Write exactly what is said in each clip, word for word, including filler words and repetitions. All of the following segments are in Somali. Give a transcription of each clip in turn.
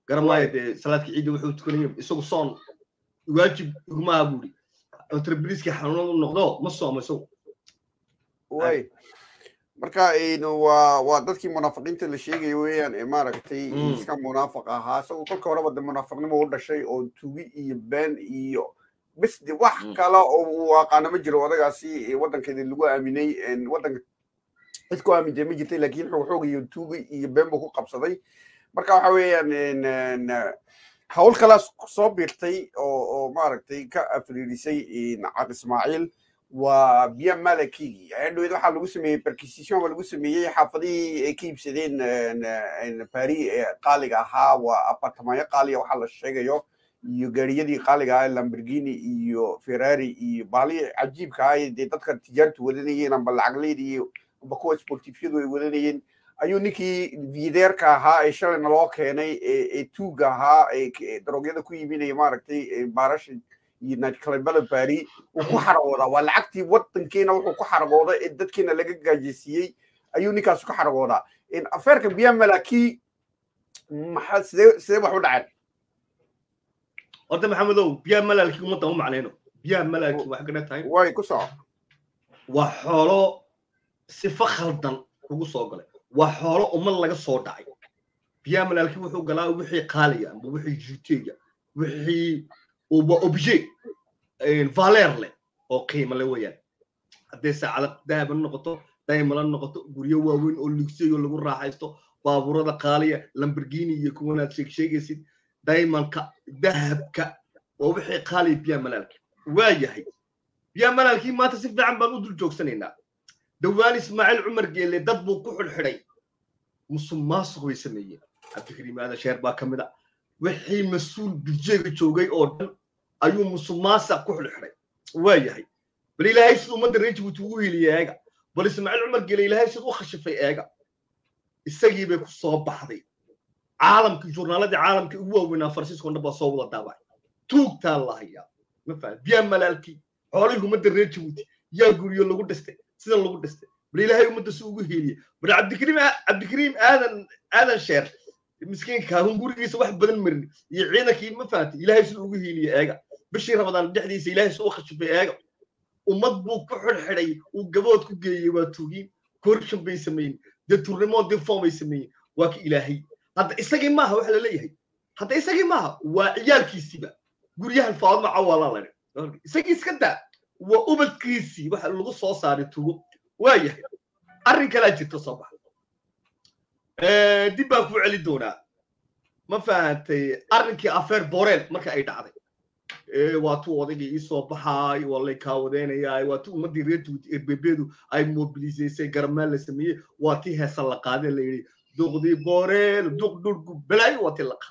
قرماية صلاة عيد وحوت تكوني يسوق صون واجب ما أقولي تربريسك حنون النقطة مصو مصو واي marka inu waa waa dadkii munaafiqiinta la sheegay weeyaan ee maaragtay iska munaafiq ahaa soo kolka horeba de munaafiqnimo u dhashay oo tuugi iyo been iyo bas de wax kala oo waaqana ma jiro odagaasi wadankeeda lagu aaminay in wadanka isku aaminay ma jirtay laakiin xoog iyo tuugi iyo been buu ku qabsaday marka waxa weeyaan in hawl kala soo biirtay oo oo maaragtay ka afriisay in Cad Ismaaciil وبيا ملكي يعني إذا حلو اسمه بركيسيشن ولا اسمه حافظي كيف سدين إن باري قالق ها وأبارتمان قالي وحل الشيء يو يجريدي قالق هاي لامبرجيني يو فيراري يو بالي عجيب كاي دي تذكر تجارة ولدين نم بالعقلي دي بقوة سبورتيفيو ولدين أيو نيكي فيدير كها إيش اللي نلاقي هنا توجا ها دروجيدا كوي بيني ماركتي بارش يناد كلبل باري وكحرقودا والعكتي وطنكينا وحو كحرقودا إددكينا لغا جاجيسيي أيو نيكاسو كحرقودا إن أفيرك بيا ملاكي محل سيدي وحو دعان أنت محمدو بيا ملاكي ومتا هم علينا بيا ملاكي وحقنا تاين واي كسو وحولو صفة خلطان كوكو صوغلي وحولو أمان لغا صوتاي بيا ملاكي وحو قلا وحي قاليا وحي جوتيا وحي وبأوبجي الفالير له أو قيمة له وياه هذا ساعة ذهب النقطة دائما النقطة غريو وين اللوكسي ولا غرا حيستو بابورة قالية لامبرجيني يكون شيء شيء يصير دائما كذهب ك وبحي قالي بيا ملالك واجهي بيا ملالك ما تصير عن بنود الجوكسنينا دواني إسماعيل عمر قال لي ضبوا كحل حري مصماص هو يسميه التكريم هذا شهر باكمل وحي مسؤول بجيك جوجي أو أيو مصماصة كحل حري واجهي بل إلهي سو ما دريت بتوجه لي أجا بل إسماعيل عمر قال إلهي سو خش في أجا السجيب يكون صوب بحري عالم كجورنالات عالم كهو ونا فرنسيسكو نبى صوب الدعوة توك تالله يا ما فهم بيام ملالكي عليهم ما دريت بوتي يا قولي الله قد است سيد الله قد است بل إلهي ما تسوقه لي بل عبد الكريم عبد الكريم هذا هذا شير مسكين كهم قولي يسوي واحد بدل مرن يعينك ما فات إلهي سوقه لي أجا بشير رمضان بحديث إلهي سوق خش في أجا ومضبوط كحل حري وجبوت كجي وتوجين كورشن بيسمين ده تورنمون ده فوم بيسمين واك إلهي هذا إسقي معها وحلا ليه هذا إسقي معها وعيال كيسيبا قريها الفاضل مع والله لنا إسقي إسكتا وأبد كيسي وحلا الغصة صار توجو وياه أرنك لا جت الصباح دي باكو علي دونا ما فهمت أرنك أفير بوريل ما كأي دعوة واتو وضعي إيسو بحاي والله كاودين ياي واتو مدي ريتو إربيبيدو أي موبيليزيسي غرمال لسميه واتي هسال قادة اللي دوغدي بوريل دوغ دوغ بلاي واتي لقاد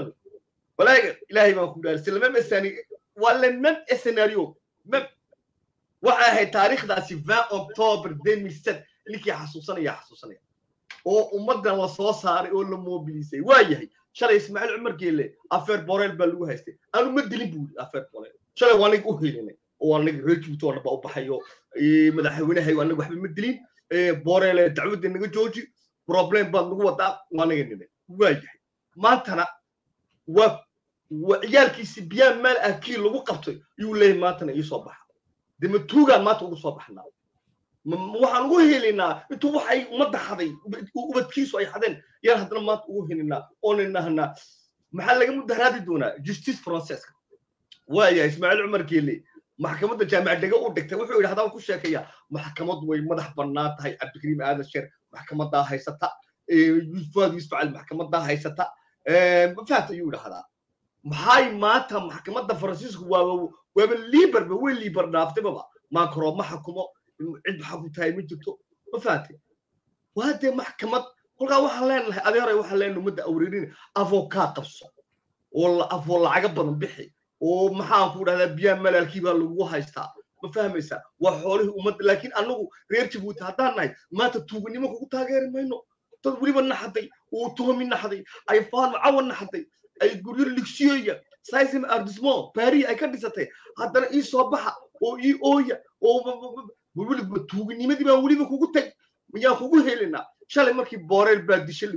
بلاي إلهي ما أقول السلام الثاني ولا من السيناريو من وعاهي تاريخ دا عشرين أكتوبر ألفين وستة اللي كي حسوساني يا حسوساني oo ummadan la soo saaray oo la mobilisay waayahay shalay Ismaaciil Cumar Geele afeer Borel baa lagu haystay aanu ma dilin buu afeer Borel shalay waan igu heelinay oo waan igu reejibto oo u baxayo ee madaxweynaha waan igu waxba ma dilin ee Borel dacwada naga jooji problem baa lagu wadaa waan iga nidin waayahay maantana waa waciyalkiisi biyaan maal akii lagu qabtay iyuu leeyahay maantana ii soo baxa dima tuuga maanta ugu soo baxnaa waxaan ugu helinaa intuu waxay umada xaday ubadkiisu ay xadeen yar hadana maanta ugu helinaa oo ninahna maxaa laga mudaharaadi doonaa justice process waaya Ismaaciil Cumar Geele maxkamadda jaamacadda u dhigtay wuxuu yiraahdaa ku sheekaya maxkamad way madax bannaan tahay Cabdikariim Aadan Sheer maxkamadda haysata ee Yuusuf Ismaaciil maxkamadda haysata ee ma faatay uu yiraahdaa maxay maanta maxkamadda Faransiisku waa waa liber ba way liber dhaaftay baba ma karo maxkumo عند حكم تاي مجتو وفاتي وهذا محكمة كلها وحلين أديره وحلين مدة أوريين أفوكات قصة والله أفول عقب بنبحي ومحام فور هذا بيان ملال كيبا لو هايستا ما فاهم إيسا وحوله ومد لكن أنو غير تبوت هذا ناي ما تتوقني ما كنت غير ما إنه تقولي بنا حدي وتهم من حدي أي فان عون حدي أي يقولوا لك شيء سايسم أردسمون باري أي كذا ستة هذا إيه صباح أو إيه أويا أو بقول توجني ما دي بقولي بكوكو تك يا كوكو هيلنا شال مركي بوريل بعد شل يقول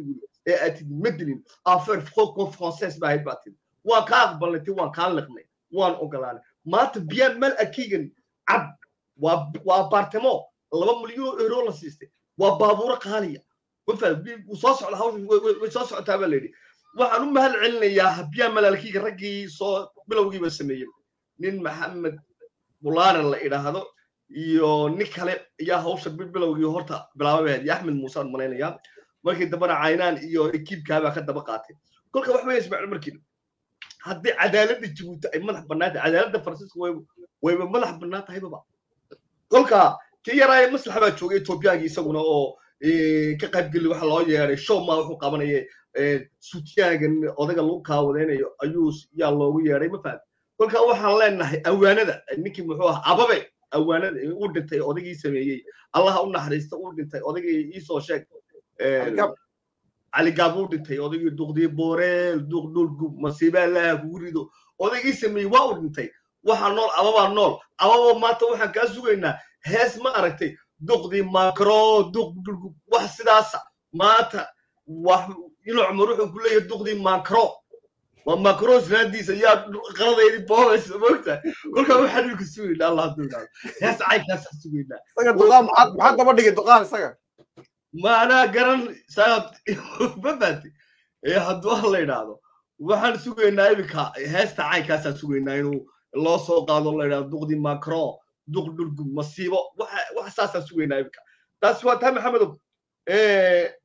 ee aad madlin affaire franco française baa haybatin waa ka aqbalnay waan ka liqnay waan ogolaanay maanta biya mal akigan cab waa waa bartamo laba milyan euro la siistay waa baabuur qaaliya wafaa soo socda hawsha soo socotaa baa leeyahay waxaan u mahad celinayaa biya malaalkiga raggii soo bilowgiiba sameeyay nin maxamed bulaana la idhaahdo iyo nin kale ayaa hawsha bilowgii horta bilaabay axmed muuse aan malaynayaa markii dambana caynaan iyo ekiibkaabaa ka daba qaatay kolka wax weeye ismaaciil markiin haddii cadaaladda jabuuti ay madax bannaan tahay cadaaladda faransiiska way wayba madax bannaan tahay baba kolka kii yaraaya maslaxa baa joogay etoobiyaagii isaguna oo ka qaybgeli waxa loo yeeray show ma wuxuu qabanayay sutiyaagan odaga lagu kaawadeynayo ayuu yaa loogu yeeray ma fahad kolka waxaan leenahay awaanada ninkii muxuu ahaa ababe awaanada uu dhintay odagii sameeyey allaha u naxariista uu dhintay odagii iisoo sheeg cali gaab uu dhintay odagii duqdii booreel duq dhulgub masiibaa laha kugu rido odagii sameeyey waa uu dhintay waxaa nool ababaa nool ababa maanta waxaan kaa sugaynaa hees ma aragtay duqdii makro duq dhulgub wax sidaasa maanta wax inuu cumar wuxuu ku leeyahay duqdii makro وماكرو سناديس يا قرض يدي بوس موقتها كل كم حد يكسوي لا الله دولا يا سعيد ناس يكسوي لا سجى دقام حد حد ما دقي دقام سجى ما أنا قرن سعد ببدي يا حد والله ينادو وحن سوي نايبك هسه عاي كاس سوي ناينو الله صوت قال الله ينادو دقدي ماكرو دق دق مصيبة وح وحساس سوي نايبك بس وقت محمد إيه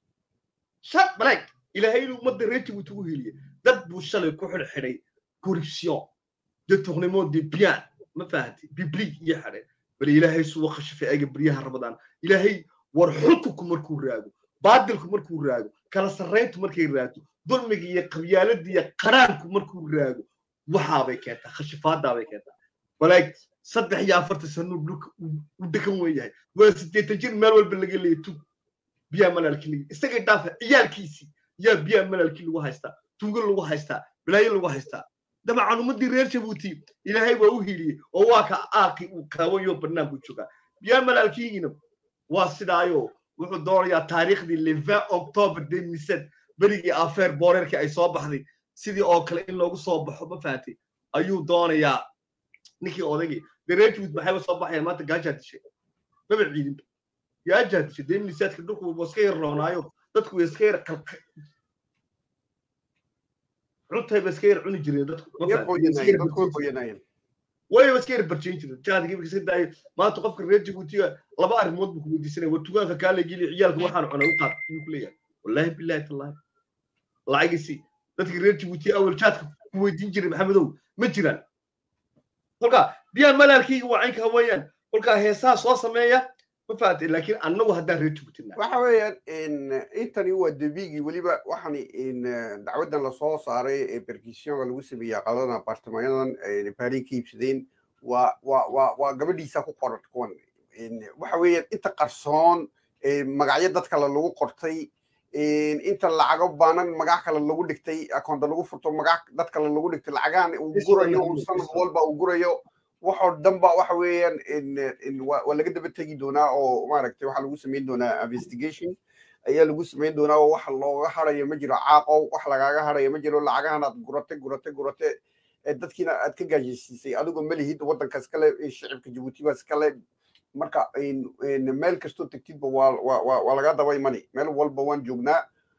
شاب ملاك إلى هاي المدة ريتي وتوهيلي dad buu shalay ku xirxiray corruption détournement des biens ma fahanti biblique iyo xare bal ilaahay soo khashfay ay briyaha ramadaan ilaahay war xulku markuu raago baadilku markuu raago kala sareyntu markay raago dulmiga iyo qabyaaladda iyo qaraanku markuu raago waxa bay keentaa khashfaada bay keentaa balaag saddex iyo afartan sano dhulka u degan weeyahay waa siddeetan jir meel walba laga leeyahay biya malaalkii isaga dhaafa ciyaalkiisi yaa biya malaalkii lagu haystaa tuuga lagu haystaa bilaayo lagu haystaa dabcan ummadii reer Jabuuti ilaahay waa u hiiliyay oo waa ka aaqi uu kaawayo barnaamij jooga biya malaalkiina waa sidaayo wuxuu doonayaa taariikhdii le vingt octobre deux mille sept berigii affaire boorerkii ay soo baxday sidii oo kale in loogu soo baxo ma fahanti ayuu doonayaa ninkii odagii reer Jabuuti maxay soo baxayaan maanta gaaja dishay ma biciidin gaaja dishay deux mille sept dhulku boska yaroonayo dadku way iska yar qalqay runtii bas ka yar cuni jireen dadku way bas ka yar barjeen jireen jaadigi bas ka daay maanta qofka reer Jabuuti laba arrimood buu ku weydiisanay war tugaanka kaale gili ciyaalka waxaan cunay u qaad inuu ku leeyahay wallahi billahi tallahi laagisi dadka reer Jabuuti awal jaadka ku weydiin jiray maxamedow ma jiraan kolka biya malaalkii waa aynka hawayaan kolka heesaa soo sameeya ma faatay laakiin annagu haddaan reer Jabuuti waxa weeyaan in intani waa debigi waliba waxaan in dacwadan la soo saaray ee perquisition lagu sameeyay qaladan apartmentadan ee Paris kiibsadeen waa waa waa gabadhiisa ku qoran kuwan in waxa weeyaan inta qarsoon ee magacyo dad kale lagu qortay in inta lacago baanan magac kale lagu dhigtay akoonta lagu furto magac dad kale lagu dhigtay lacagaan uu gurayo uu sanad walba uu gurayo waxoo dhanba waxa weeyaan in in waa laga daba tagi doonaa oo maaragtay waxa lagu sameyn doonaa investigation ayaa lagu sameyn doonaa oo wax looga harayo ma jiro caaqo wax lagaaga harayo ma jiro lacagahan aad gurate gurate gurate dadkiina aad ka gaajisiisay adigoo malihid waddankaas kale shacabka Jabuuti baas kale marka in meel kastoo tagtidba waa waa waa laga daba imani meel walba waan joognaa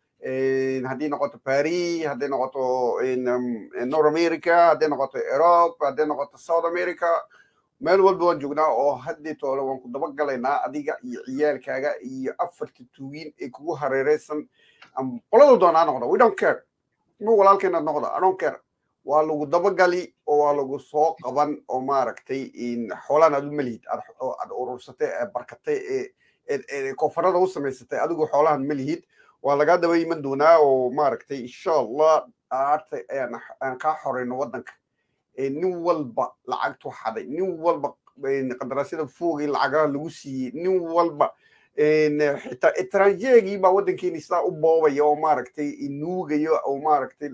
haddii noqoto Paris haddii noqoto North America haddii noqoto Europe haddii noqoto South America meel walba waan joognaa oo haddii toole waan ku daba galaynaa adiga iyo ciyaalkaaga iyo afarta tuugin ee kugu hareereysan qolada doonaa noqdo we don't care ma walaalkeena noqdo I don't care waa lagu daba gali oo waa lagu soo qaban oo maaragtay in xoolaan aad u malihid aad urursatay ee barkatay ee koonfarada u samaysatay adigu xoolahan malihid waa laga daba iman doonaa oo maaragtay insha Allah aartay aan ka xoreyno waddanka nin walba lacagtu xaday nin walba qandaraasyada foogay lacagaha lagu siiyey nin walba xitaa etranjeegii baa waddankeena sidaa u boobaya oo maaragtay inuugayo oo maaragtay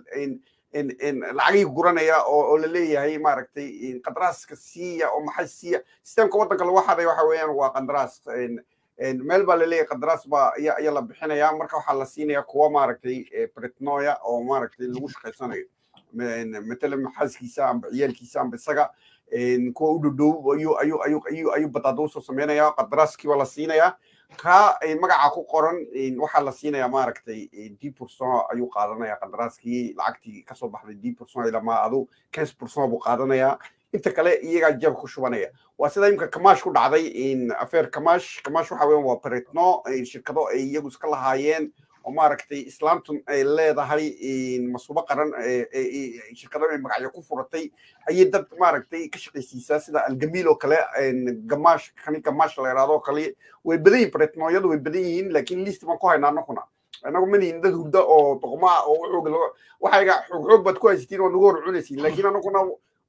lacagii guranaya oo la leeyahay maaragtay qandaraaska siiya oo maxay siiya sistemka waddanka lagu xaday waxa weeyaan waa qandaraas meel baa laleeyahay qandaraas baa ayaa ayaa la bixinayaa marka waxaa la siinayaa kuwa maaragtay britnoya oo maaragtay lagu shaqaysanayo matalan xaaskiisa amba ciyaalkiisa amba isaga kuwa u dhow ayuu ayuu ayuu ayuu ayuu badaado usoo samaynayaa qadaraaskii baa la siinayaa ka magaca ku qoran waxaa la siinayaa maaragtay dix percent ayuu qaadanayaa qadaraaskii lacagtii kasoo baxday dix percent ilama adu quinze percent buu qaadanayaa inta kale iyagaa jeeb ku shubanaya waa sida imka kamash ku dhacday affair kamash kamash waxa weeyaan waa britno shirkado ay iyagu iska lahaayeen oo maaragtay islaamtun ay leedahay masuubo qaran shirkado ay magacyo ku furatay ayay dad maaragtay ka shaqaysiisaa sida algamiil oo kale gamash kani gamash la yiraahdo kale way badan yihiin britnoyadu way badan yihiin laakiin list baan ku haynaa anaguna anagu manihin dad hurda oo doqmaa oo xoog waxayga xoog xoog baad ku haysatiin oo nagu hor cunaysiin laakiin anaguna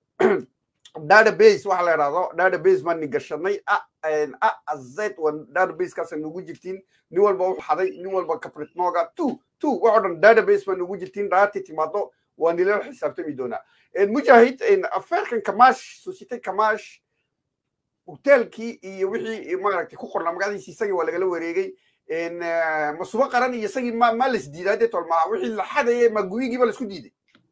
database waxa la yiraahdo database baan gashanay a z one database kaas nagu jirtiin nin walba u xaday nin walba kabritnoga two two waxa dhan database baan nagu jirtiin data timaado waan ila xisaabtami doonaa mujahid affairkan kamash society kamash hotelkii iyo wixii maaragtay ku qorna magacadiisa isagii waa lagala wareegay masuubo qaran iyo isagii ma ma lis diidaade tolma wixii la xadayay ma guyigiiba la isku diiday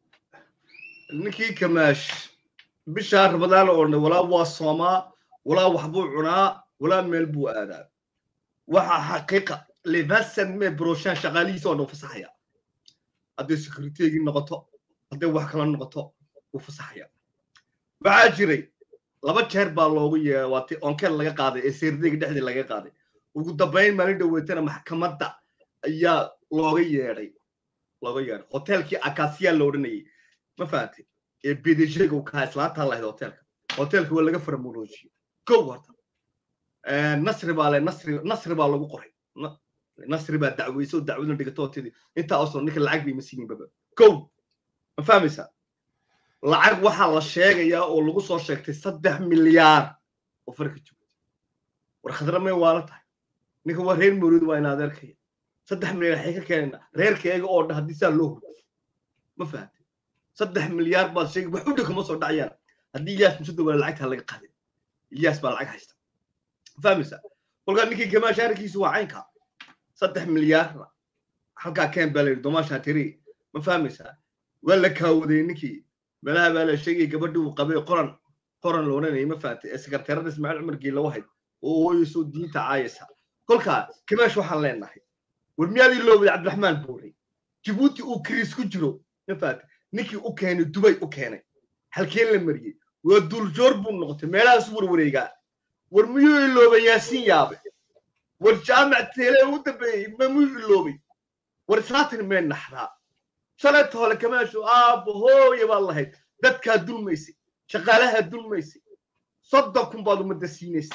ninkii kamash bisha Ramadan oo wala waa Soomaa wala waxbuu cunaa wala meel buu aadaa waxa xaqiiqa levasan me brochan shaqaalihiisa oo fasaxaya haddii security noqoto haddii wax kala noqoto uu fasaxaya waxa jiray laba jeer baa loogu yeewaatay onkeel laga qaaday ee sirdiga dhexdii laga qaaday ugu dambeyn maalin dhaweetana maxkamadda ayaa looga yeeray looga yeeray hotelkii Acacia la oranayay ma faatay ee bidishayga uu ka islaanta lahayd hotelka hotelka waa laga farmolojiyo kow horta ee nasri baa le nasri nasri baa lagu qoray nasri baa dacweyso dacwada dhigato tidii inta oo ninka lacag bay masiin baba kow ma fahmaysa lacag waxa la sheegayaa oo lagu soo sheegtay saddex milyaar oo farka joogo war khadramay waa la tahay ninka waa reer murid waa inaad arkay saddex milyaar waxay ka keenayna reerkayga oo hadii saa loo hurto ma fahamtay saddex milyaar baa sheegay wax u dhigmo soo dhacayaan hadii iyaas musudo wala lacagta laga qaaday iyaas baa lacag haysta fahmaysa kolka ninkii kama shaarkiisu waa caynka saddex milyaar halka keen balay domasha tiri ma fahmaysa wala kaawday ninkii balaha bala sheegay gabadhu uu qabay qoran qoran loo oranay ma faatay secretary Ismaaciil Umar Giil loo hayd oo uu soo diinta caayisa kolka kamash waxa leenahay warmiyadi loo Cabdiraxmaan Buuri Djibouti uu Chris ku jiro ma faatay ninkii u keenay Dubai u keenay halkeen la mariyay waa dul joor buu noqotay meelahaas war wareega war miyuu ilooba Yaasiin Yaabe war jaamac teele u dabay ma miyuu iloobay war saatin meen naxraa شلت هلا كمان شو آب هو يبى الله هيك دتك هدول ميسي شغالها هدول ميسي صدقكم بعض مدرسينيسي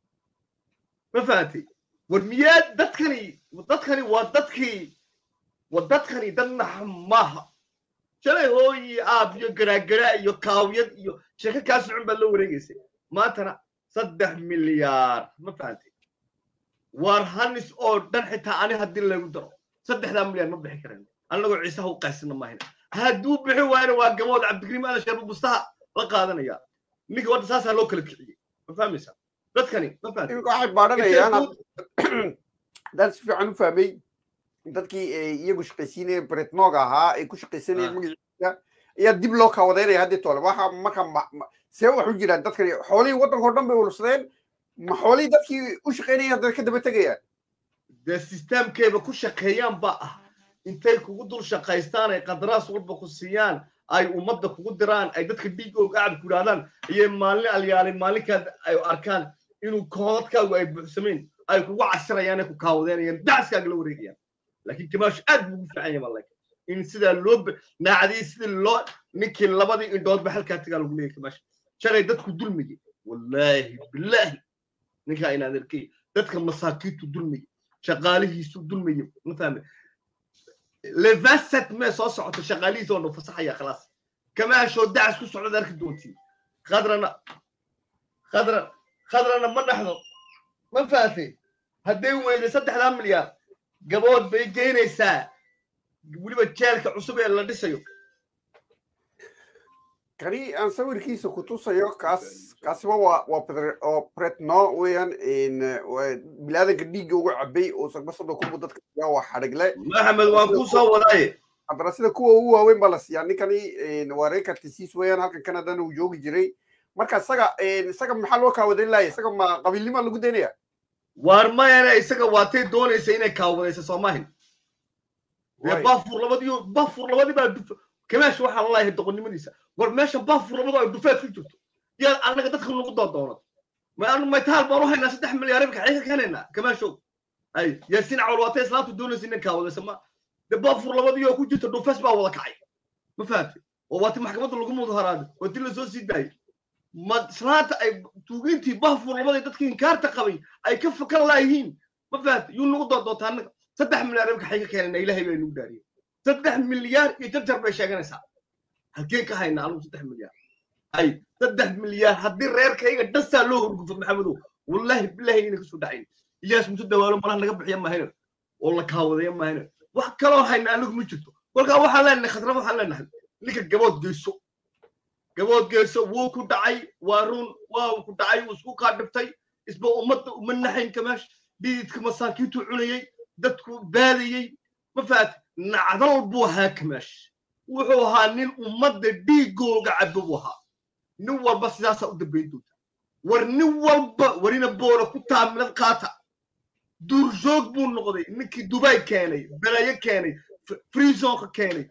ما فاتي والمياد دتكني ودتكني ودتكي ودتكني دنا حماها شلي هو آب يقرأ قرأ يكاويد يو شكل كاس عم بلو رجسي ما ترى صدق مليار ما فاتي وارهنس أو دن حتى أنا هدي اللي قدره صدق هذا مليار ما بحكرني أنا لو عيسى هو قاسنا ما هنا هادو بحي وين واجمود عبد الكريم أنا شاب بستها لقادنا يا نيجي وقت أساسا لوكل كذي ما فاهم يسا دتكني ما فاهم يقول واحد بعدنا يا أنا درس في عنو فهمي دتكي يجوش قسينة بريتنوغا ها يكوش قسينة مجلس يا دي بلوك هوديري هادي طول واحد ما كان سوى حجرة دتكني حولي وطن كردم بيولسدين ما حولي دتكي وش قيني هذا كده بتجيه ده السيستم كيف كوش قيام بقى intay kugu dul shaqaystaan ay qadaraas walba ku siiyaan ay ummadda kugu diraan ay dadka dhiigooga gacab ku raadaan iyo maalin alyaalin maalinkaad ay arkaan inuu koodkaagu ay buuxsameen ay kugu casirayaan ay ku kaawdeenayaan dacskaaga la wareegayaan laakiin kamaash aad buu u fiican yahay wallahi in sida loo naacday sida loo ninkii labadii indhood ba halka tagaa lagu leeyahay kamaash shalay dadku dulmiyay wallahi billahi ninka inaan arkay dadka masaakiintu dulmiyay shaqaalihiisu dulmiyay ma fahmay لفست ما صوصعت شغالين زون فصحية خلاص كما شو دعس كل سعود ذلك دوتي خضرنا خضرنا خضرنا ما نحن ما فاتي هدي وين سدح لام مليار قبود بيجينا ساعة ولي بتشارك عصبي الله نسيو kani aan sawirkiisa ku tusayo kaas kaasiba waa waa pretno weeyaan in bilaadanka dhiigga ugu cabay oo sagbasada ku dadka waa xadhigle maxamed waan ku soo wadaaye haddana sida kuwa ugu waaweyn baa la siiyaa ninkani waa reekartisiis weeyaan halkan kanadana uu joogi jiray marka isaga isaga maxaa loo kaawadan laaya isaga ma qabiilnima lagu daynaya waar mayana isaga waatay doonaysa inay kaawadaysa soomahin dee baafur labadiyo baafur labadii baa كماش واحد الله يهدق النمريسة ورماش باف رمضان الدفاع في جرته يا أنا قد أدخل نقطة دورة ما أنا ما يتهال بروح الناس تدح مليار يبكي عليك كاننا كماشو أي ياسين عرواتي سلام تدون زين كاولا سما باف رمضان يو كوجت الدفاع بقى والله كعي ما فهمت ووقت محكمة اللقوم مظهرات ودي زوج سيداي ما سلات أي توجنتي باف رمضان تدخين كارت قوي أي كف كلا لايين ما فهمت يو نقطة دوتان تدح مليار يبكي عليك كاننا إلهي بينو داري تدح مليار يتجر بشيء هالكين كهينا على تدح مليار أي تدح مليار هدي الرير كي دس له في محمدو والله بالله إنك سوداعين ياس مسود ولا مرة نقبل يما هنا والله كهوذ يما هنا وحكلوا هينا لك مجتو والله وحلا إن خطر وحلا نحن لك الجواد جيسو جواد جيسو وكو دعي وارون وكو دعي وسوق عدفتي اسمه أمت ومن نحين كماش بيتك مساكيتو عنيي دتكو بالي ما فات نعذر بوها كماش وحوها نين أمد ديقو قعبوها نوال بس ناسا ودبيدو ورنوال ب ورينا بورا كتا من القاطع دور جوج بون نقضي نكي دبي كاني بلايا كاني فريزون كاني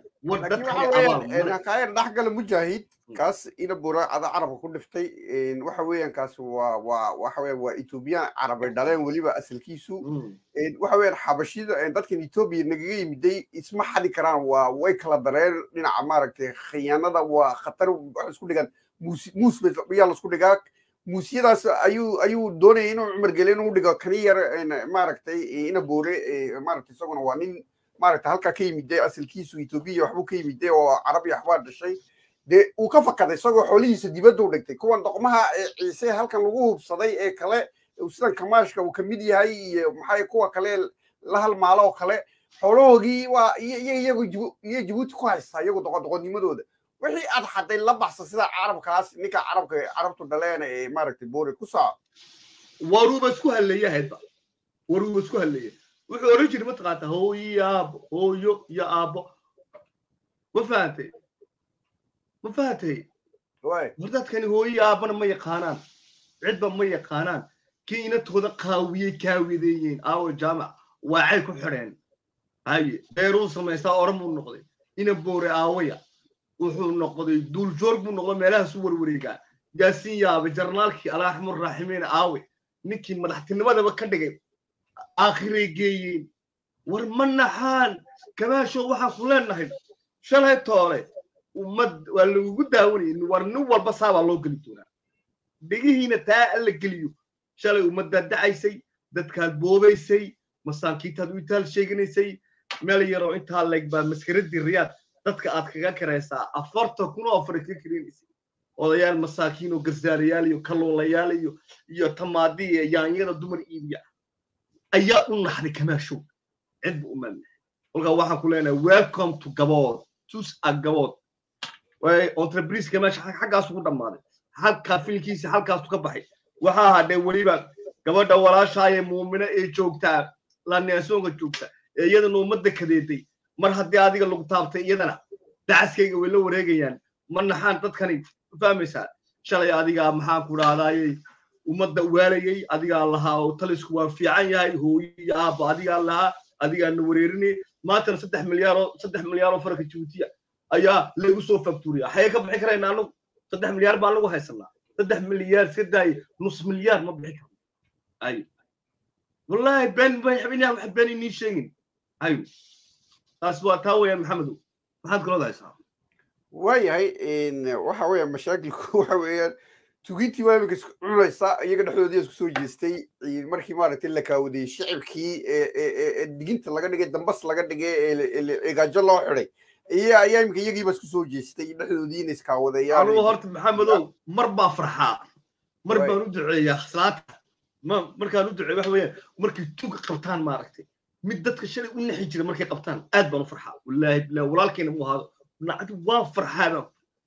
أنا كاير نحقل المجاهد كاس إلى بورا هذا عرب كل فتي وحويان كاس و و وحوي وإثيوبيا عرب دالين وليبا أصل كيسو وحوي حبشيد دتك إثيوبيا نجي مدي اسمه حد كران وويكلا درير لنا عمارك خيانة وخطر سكول كان موس موس بيلا سكول جاك موسيدا أيو أيو دوني إنه عمر جلين ودقا كرير إن مارك تي إنه بوري مارك تسوون وانين مارك هالك كي مدي أصل كيسو إثيوبيا وحبو كي مدي وعربي أحوال الشيء de uu ka fakaday isagoo xoolihiisa dibadda u dhigtay kuwan doqmaha ciise halkan lagu hubsaday ee kale sidan kamaashka uu ka mid yahay iyo maxay kuwa kale la halmaalo oo kale xoolohoogii waa iyagu iyo Djibouti ku haysta iyagu doqon-doqonnimadooda wixii aad xaday la baxsa sida carabkaas ninka carabka carabtu dhaleen ee maaragtay boori ku saa waruba isku haleeyahay waruba isku haleeyahay wuxuu oran jiray mataqaata hooyo hooyo iyo aabo ma fahamtay ما فاتي وردات كان هو يابنا ما يقانان عدبا ما يقانان كينا تخذ قاوية كاويذيين أو الجامع وعيكو حرين هاي بيروس ما يسا أرمو النقضي إنا بوري آوية وحو النقضي دول جورب النقضي ميلاها سور وريقا جاسين يابا جرنالكي على أحمر الراحمين آوي نكي مدحتي نماذا بكندقين آخري جيين ورمنا حال كما شو وحا فلان نحن شال هاي طوري ومد واللي قدامي إنه ورنو والبصاب الله قلتونا بيجي هنا تاء اللي قليو شالي ومد دعي سي دت كان بوبي سي مساكين تدوي تال شيء جني سي مالي يروح انت هالك بمسكرة الرياض دت كأتكا كريسا أفرت كونوا أفريقيا كريم سي وليال مساكين وجزاريالي وكلو ليالي يو تمادي يعني يرى دمر إيبيا أيام نحن كمان شو عند أمنا والله واحد كلنا welcome to Gabon توس الجبود وانتربريز كمان حاجة أسوق دمارة حال كافيل كيس حال كاستو كبحي وها هذا وليبا كمان دولا شاي مؤمنة إيه جوكتا لأن يسوق جوكتا يدا نومد كديتي مرة هدي هذه اللقطة يدنا دعسكي ولا وريجيان من حان تدخني فاهم مثال شلي هذه محا كورا هذا ومد وارجي هذه الله وتلسكوا في عيني هو يا أبا هذه الله هذه النوريرني ما ترى ستة مليار ستة مليار فرق جوتيا أيها ليوسف فاكتوريا حياك بحكرة إنه ستة مليار بالله هيسلا ستة مليار سداي نص مليار ما بحكرة أي والله بين بين حبيني وحبيني نيشين أيوه أسوأ تاو يا محمد ما حد قال هذا صح واي هاي إن وحوي مشاكل وحوي تجيتي وامك عمريسا يقدر حدودي سو جيستي markii maaragtay la kaawday shicibkii ee diginta laga dhigay dambas laga dhigay eegaajo loo xiray iyo ayaamka iyagii bas ku soo jeestay dhaxdoodiina iska wadayaan anu horta maxamedow mar baa farxaa mar baan u duceeyaa salaata ma markaan u duceeyo wax weeyaan markii tuuga qabtaan maaragtay mid dadka shalay u nixi jiray markay qabtaan aad baan u farxaa wallahi bilaa walaalkeena mu ahaado nacad waa farxaa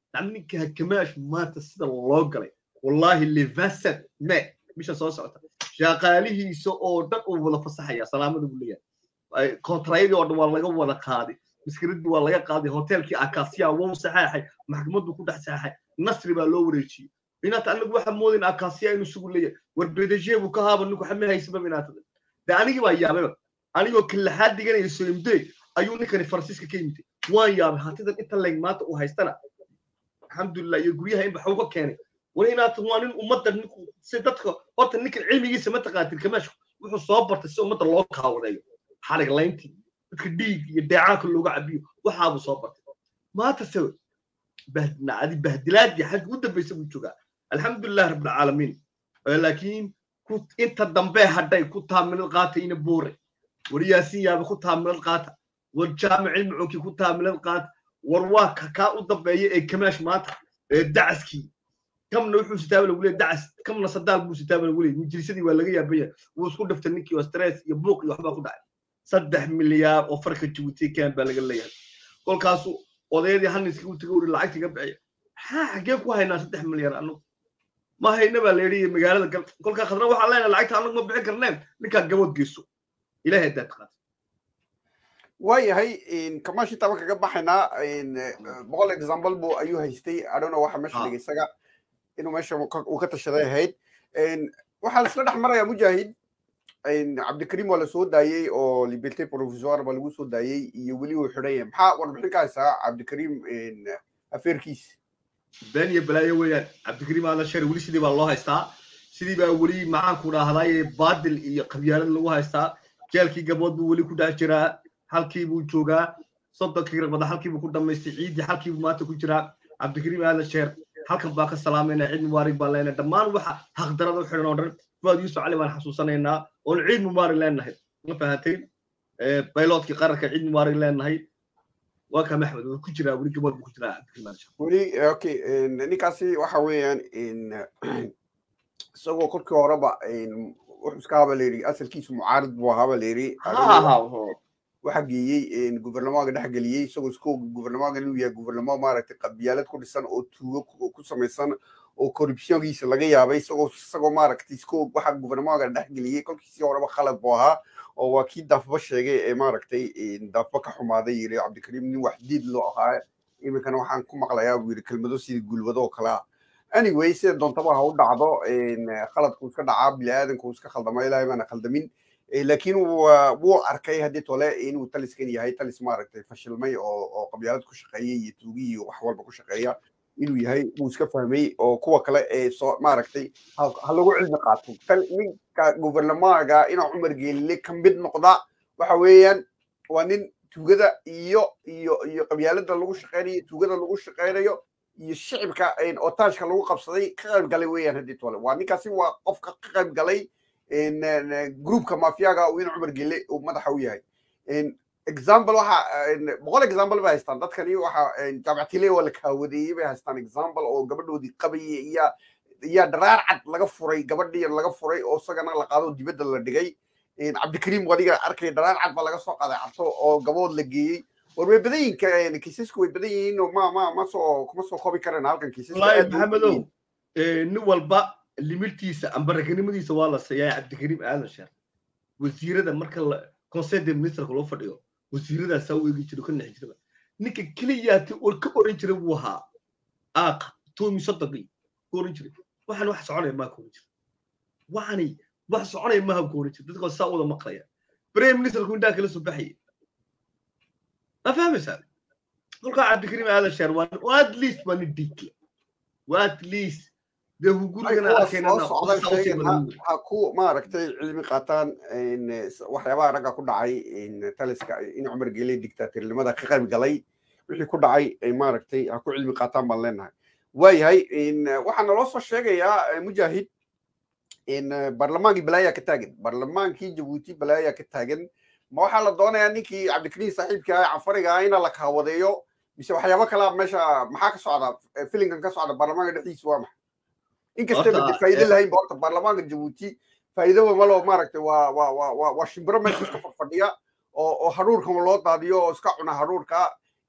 لأنك هكماش ما تصير الله قلي والله اللي فسد ما مش أساس شغاله سو دق ولا فصح يا سلام الدولية كونترايد ولا ولا ولا قاضي مسكرد ولا قاضي هوتيل كي أكاسيا وو صحيح محكمة بكون صحيح نصر بالوريشي هنا تعلق واحد مودين أكاسيا إنه سؤالية والبريدجي وكهاب إنه كحمي هاي سبب هنا ده أنا جوا يا بابا أنا جوا كل حد جاني يسوي مدي أيوني كان فرانسيسكا كيمتي وان يا هاتيدا إنت اللي مات وهايستنا الحمد لله يقوليها إن بحوجة كانت وهنا توانين ومدة نكو سيدتك قلت إنك العلم يجي سمت قاتل كماش وحصابر تسوي مدة الله كهوريو حالك لينتي تديك يدعاك اللي وقع بيه وحابو صابر ما تسوي بهدنا عادي بهدلات دي حد وده بيسوي شجاع الحمد لله رب العالمين لكن كنت أنت الضمبي هداي كنت من القاتين بوري ورياسية كنت من القاتة والجامع المعوكي كنت من القاتة ورواك كا الضمبي كماش مات دعسكي كم نوحو ستابل ولي دعس كم نصدال بو ستابل ولي مجلسدي ولا غيا بيا وسكو دفتنكي وستريس يبوق يوحبا كو دعي صدح مليار oo farka Djibouti kan baa laga leeyahay kolkaas odaydii hanniska uu tagay uu lacagta ka bixiyay ha xagee ku haynaa saddex milyan anu ma hayna baa leeyahay magaalada kolka khadra waxa leenahay lacagta anagu ma bixin karneen ninka gabad geeso ilaahay dadqaad waayahay in kamashi taba kaga baxaynaa in boqol example buu ayuu haystay adona waxa meesha dhigay isaga inuu meesha uu ka tashaday ahayd in waxa isla dhaxmaraya mujaahid إن عبد الكريم ولا سود دايي أو ليبرتي بروفيسور ولا جو سود دايي يولي وحرية محا وربحين كاسا عبد الكريم إن أفير كيس بني بلاي ويا عبد الكريم هذا الشيء ولي سيدي والله هستا سيدي بقى ولي معاك ولا هذاي بادل قبيلة اللي هو هستا جالكي قبض ولي كده شراء حالكي بوجوجا صدق كير بدأ حالكي بكون دم استعيد حالكي بما تكون شراء عبد الكريم هذا الشيء حالك باقي السلامين عيد مبارك بالله دمان وح حق درجة حرنا فؤاد يوسف علي وأنا حسوسنا والعيد مبارك لنا ما فهمتين بايلوت كي قرر كعيد مبارك لنا وكم أحمد وكجرا ولي كبر بكجرا ولي أوكي نيكاسي وحويان إن سووا كل كهرباء إن وحسكابا ليري أصل كيس معارض وهابا ليري وحقيقي إن جوفرنمان قد حقليه سووا سكو جوفرنمان قالوا يا جوفرنمان ما رت قبيلات كل سنة أو تو كل سنة سنة oo corruptionkiisa laga yaabay isagoo isagoo maaragtay isku waxa gouvernement-ga dhaxgeliyay kolkiisii horeba khalad buu ahaa oo waa kii dafba sheegay ee maaragtay dafba ka xumaaday yiri Cabdikariim nin wax diid loo ahaa iminkana waxaan ku maqlayaa uu yiri kelmado sidii gulwado oo kala anyway sida doontaba ha u dhacdo in khaladku iska dhacaa bilaadanku iska khaldamay ilaahay bana khaldamin laakiin wuu arkay hadii tole inuu taliskan yahay talis maaragtay fashilmay oo oo qabyaalad ku shaqeeyay iyo tuugi iyo wax walba ku shaqeeya inuu yahay uu iska fahmay oo kuwa kale ee soo maaragtay ha lagu cilmi qaato tan ninka gouvernement-ga inuu Umar Geelle ka mid noqda waxa weeyaan waa nin tuugada iyo iyo iyo qabyaalada lagu shaqeeyo tuugada lagu shaqeeyo iyo shicibka in otaashka lagu qabsaday ka qayb galay weeyaan hadii tole waa ninkaasi waa qof ka qayb galay in groupka mafiyaga uu in Umar Geelle uu madaxa u yahay in example waxa boqol example baa haystaan dadkani waxa jaamacadile wala ka wadiyay baa haystaan example oo gabadhoodii qabay iyo iyo dharaar cad laga furay gabadhii laga furay oo sagana la qaado dibadda la dhigay in Cabdikariim wadiga arkay dharaar cad baa laga soo qaaday carto oo gabood la geeyay war way badayinka kiisasku way badayiin oo ma ma ma soo kuma soo koobi karaan halkan kiisasku wallahi maxamedow ee nin walba limirtiisa ambaragnimadiisa waa la siiyay Cabdikariim aadan sheer wasiirada marka conseil des ministres loo fadhiyo wasiirada soo eegi jiro kan xijirada ninka kaliyaati oo ka oran jiray wuu ahaa aaq toomi sadaqi oran jiray waxaan wax soconay ma ku jiro waxani wax soconay ma ku jiro dadka saa wada maqlaya prime minister ku inta kala soo baxay ma fahmaysaa kolka Cabdikariim aadan sheer waa at least one dick at least ده هو gurigana arkeenana ha ku maaragtay cilmi qaataan in waxyaabaha raga ku dhacay in taliska in Umar Geelle dictatornimada ka qayb galay wixii ku dhacay ay maaragtay ha ku cilmi qaataan baan leenahay waayahay in waxaan loo soo sheegayaa mujaahid in barlamaankii balaaya ka taagan barlamaankii Djibouti balaaya ka taagan ma waxa la doonayaa ninkii Cabdikariim saaxiibka ah Afariga in la kaawadeeyo mise waxyaabo kala meesha maxaa ka socda filinkan ka socda barlamaanka dhexdiisa waa maxay inkastoo mid faa'iido lahayn boorta baarlamaanka Djibouti faa'iido ma loo maaragtay waa waa waa waa shimbiro meesha iska fadhiya oo oo haruurka loo daadiyo oo iska cuna haruurka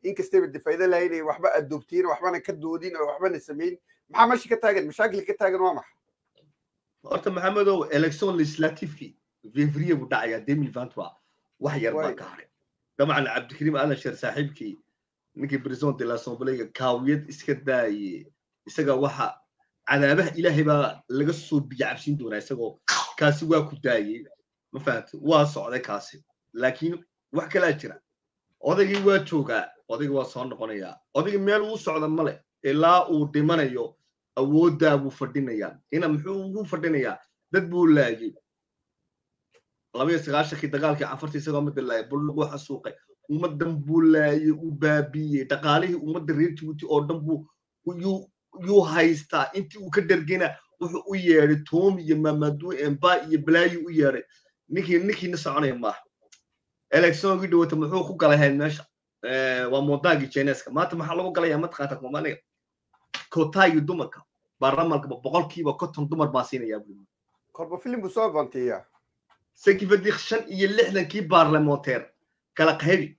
inkastaba difayda lahayn waxba adoobtiin waxbana ka doodin oo waxbana sameyn maxaa meesha ka taagan mashaakil ka taagan waa maxay horta maxamedow election legislative février buu dhacayaa deux mille vingt-trois wax yar baa ka haray dabcan cabdikariim aadan sheer saaxiibkii ninkii president de l'assemblée kaawiyad iska daayay isaga waxa cadaabaha ilaahay baa laga soo biyacabsiin doonaa isagoo kaasi waa ku daayay ma fahamtay waa socday kaasi laakiin wax kala jira odaygii waa joogaa odaygii waa soo noqonayaa odaygii meel uu socda male ilaa uu dhimanayo awooddaa buu fadhinayaa ina muxuu ugu fadhinayaa dad buu laayay laba iyo sagaashankii dagaalkii cafartii isagoo mid laayay bullugu xasuuqay ummadan buu laayay uu baabiyey dhaqaalihii ummadda reer Djibouti oo dhan buu yuu haystaa intii uu ka dhergena wuxuu u yeedhay Tom iyo Mamadou Emba iyo Blaayi u yeedhay ninkii ninkiina soconaya maaha election-gii dhawata muxuu ku galay meesha waa moodagii Jeeneska maanta maxaa lagu galayaa mataqaanta Soomaaliya kotaayo dumarka baarlamaanka boqolkiiba konton dumar baa siinaya buu korba film buu soo bantiya ce qui veut dire shan iyo lixdankii parlementaire kala qaybi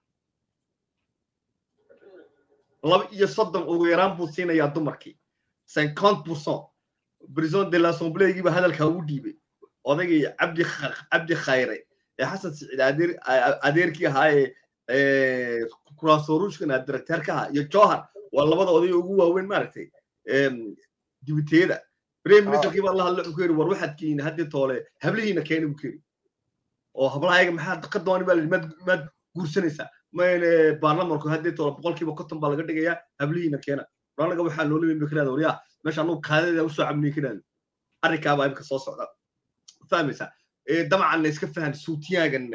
laba iyo soddon ugu yaraan buu siinayaa dumarkii cinquante pour cent président de l'assemblée giba hadalka uu dhiibay odaygii cabdi cabdi khayre ee xasan siciid adeer adeerkii ahaa ee kuraasorushkana directorka ahaa iyo Jawhar waa labada oday ugu waaweyn maaragtay ee dibiteeda prime minister kiba Allah la ku yiri war waxad kiin hadii toole hablihiina keenay u kiri oo hablaayga maxaa ka dooni baa mad mad guursanaysa mayne baarlamaanku hadii toole boqolkiiba konton baa laga dhigayaa hablihiina keena walaalaga waxa loo leeyahay fikrada wariya meesha anu qaadada u soo cabnay kiraan arrinka baa imka soo socda fahmaysa ee dabcan iska fahan suutiyaagan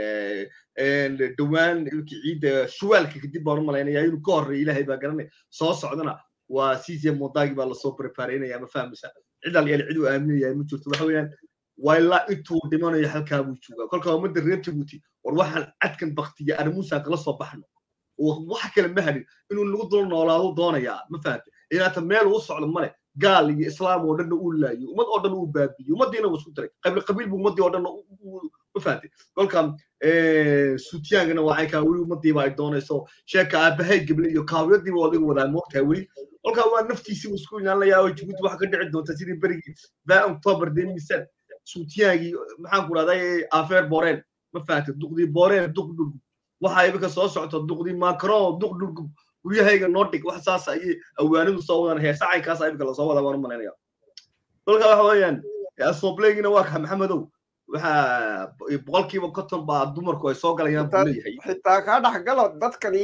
ee dhawaan ciida shuwaalka kadib baan u maleynayaa inuu ka horeeyo ilaahay baa garanay soo socdana waa siisay moodagi baa la soo prepareynaya ma fahmaysa cid al yeel cid u aaminaya ma jirto waxa weeyaan wayla intuu dhimanayo halka buu joogaa kolka umada reer Djibouti war waxaan cadkan baqtiga armuusa kala soo baxno oo wax kale ma hadin inuu lagu dul noolaado doonaya ma fahamtay inaad meel u socdo male gaal iyo islaam oo dhan uu laayo umad oo dhan uu baabiyo umadiina uu isku diray qabiil qabiil buu umadi oo dhan ma fahamtay kolka ee suutiyaangana waa ay ka wali umadi baa ay doonayso sheeka aabahay gabli iyo kaawiyadii waa lagu wadaa moogtaa wali kolka waa naftiisa isku inaanaya oo Djibouti wax ka dhici doonta sidii berigi baa October deux mille sept suutiyaagi maxaan ku raadayay affair Borel ma fahamtay duqdi Borel duqdul waxa ay ka soo socoto duqdi Macron duqdul guriyahayga Nordic wax saas ay awaanidu soo wadaan heesacay kaas ay kala soo wada waan maleynaya dalka waxa weeyaan asoobleyna waa ka Maxamedow waxa boqolkiiba konton baa dumarku ay soo galayaan buleeyahay xitaa ka dhax galo dadkani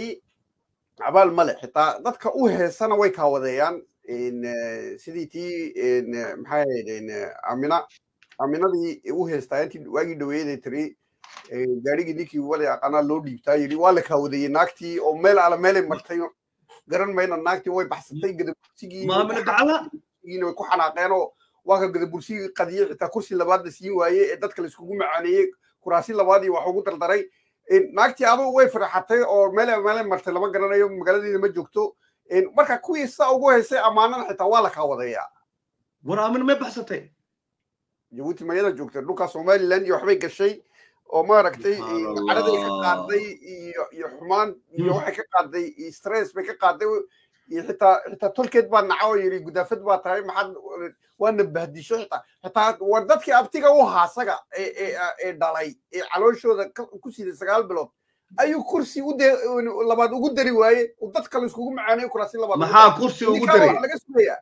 abaal male xitaa dadka u heesana way ka wadeeyaan in sidii tii in maxay in amina aminadii u heestaa intii waagi dhaweeyay tiri gaarigi ninkii wali aqana loo dhiibtaa yiri waa la ka wadeeyay naagtii oo meel ala meel martay garan mayna naagtii way baxsatay gadabursigii ma min gacala inuu ku xanaaqeen oo waa ka gadabursigii qadiyo xitaa kursi labaad la siin waayay ee dadka la iskugu macaaneeyay kuraasi labaadii wax ugu dardaray in naagtii adu way faraxatay oo meel meel martay lama garanayo magaaladiina ma joogto in marka kuwii saa ugu heysay amaanana xitaa waa la ka wadeeyaa war aamin ma baxsatay Djibouti ma yada joogtay dhulka Somaliland iyo waxbay gashay oo ma aragtay caraday ka qaaday iyo iyo xumaan iyo waxay ka qaaday stress bay ka qaaday iyo xitaa xitaa tolkeed baa nacaw yiri gudaafad baa tahay maxad waana bahdisho xitaa xitaa war dadkii abtiga u haasaga ee ee dhalay ee calooshooda ku siday sagaal bilood ayuu kursi u labaad ugu dari waaye oo dad kale iskugu macaanay kursi labaad maxaa kursi ugu daray laga suuyaa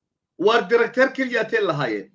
war director kaliya teen lahaayeen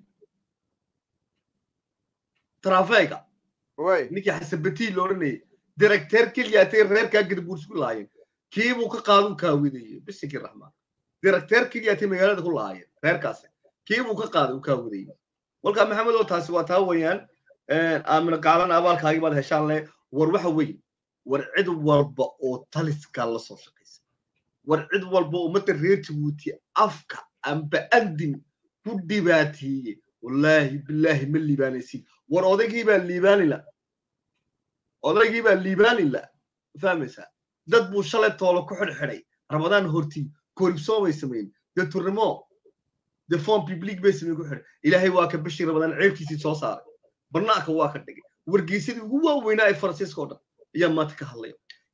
trafega way ninkii xasabati looranay director kaliya teen reerka gadabuurs ku lahaayeen kiibuu ka qaadu kaawiday bisiki rahmaan director kaliya teen magaalada ku lahaayeen reerkaas kiibuu ka qaadu kaawiday walka maxamed oo taasi waa taa weeyaan ee aamina qaadan abaalkaagi baad heshaan leh war waxa weey war cid walba oo taliska la soo shaqeysa war cid walba oo umada reer Djibouti afka amba andin ku dhibaatiyay wallahi billahi ma liibaanaysi war odaygii baa liibaanila odaygii baa liibaanila fahmaysa dad buu shalay toolo ku xirxiray Ramadan horti koribsoo way sameeyeen de tournamo de fond public bay sameeyeen ku xir ilaahay waa ka bashir Ramadan ceebkiisii soo saaray barnaamijka waa ka dhigay wargeysadii ugu waaweynaa ee Faransiiska oo dhan ayaa maanta ka hadlay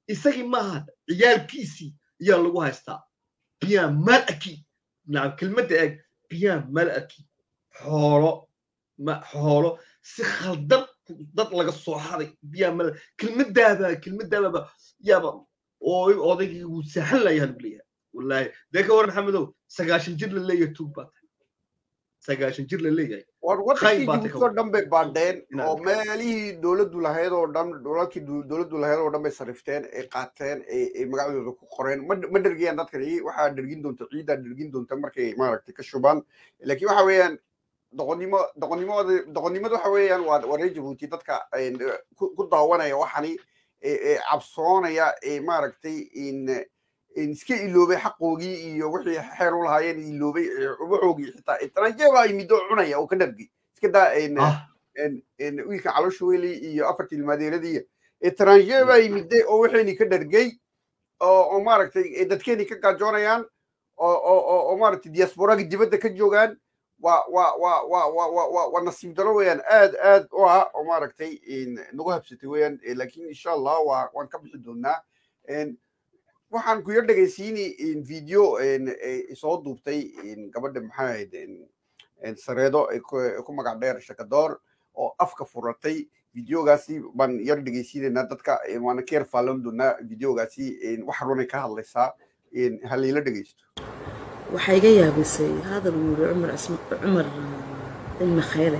isagii maaha ciyaalkiisii ayaa lagu haystaa bien mal acquis nacam kelmadda eeg bien mal acquis xoolo ma xoolo si khaldan dad laga soo haday bien mal kelmaddaaba kelmaddaaba yaaba oo odaygii wuu sahlan layahay lagu leeyahay wallaahi dee ka waran maxamedow sagaashan jir la leeyahay tuug baa tahay sagaashan jir la leeyahay war wadankii Djibouti oo dhan bay baadheen oo meelihii dowladdu lahayd oo dhan dowladkii dowladdu lahayd oo dhan bay sarifteen ay qaateen ay magacdooda ku qoreen ma dhergiyaan dadkani waxaa dhergin doonta ciiddaa dhergin doonta markay maaragtay ka shubaan laakiin waxa weeyaan doqonnimo doqonnimada doqonnimada waxa weeyaan waa waa reer Djibouti dadka ku daawanaya waxani cabsoonaya maaragtay in iska iloobay xaqoogii iyo wixii xeer u lahaayeen iloobay waxoogii xitaa itranjeeba ay midoo cunaya oo ka dhabgi iska daa in wiilka caloosha weli iyo afartii ilmaadeeradii itranjeeba ay midday oo waxayni ka dhargay oo maaragtay dadkeeni ka gaajoonayaan oo maaragtay diasporaga dibadda ka joogaan waa waa waa waa waa waa nasiib daro weeyaan aad aad u ah oo maaragtay nagu habsatay weeyaan laakiin insha allah waa waan ka bixi doonaa waxaan ku yar dhegaysiini video soo duubtay gabadha maxaa ahayd sareedo ku magac dheer shakadoor oo afka furatay videogaasi baan yar dhegaysiinaynaa dadka waana ka yar faalan doonaa videogaasi wax runay ka hadlaysaa halayla dhegaysto waxaa iga yaabisay hadal uu yiri cumar cumar ilma khayre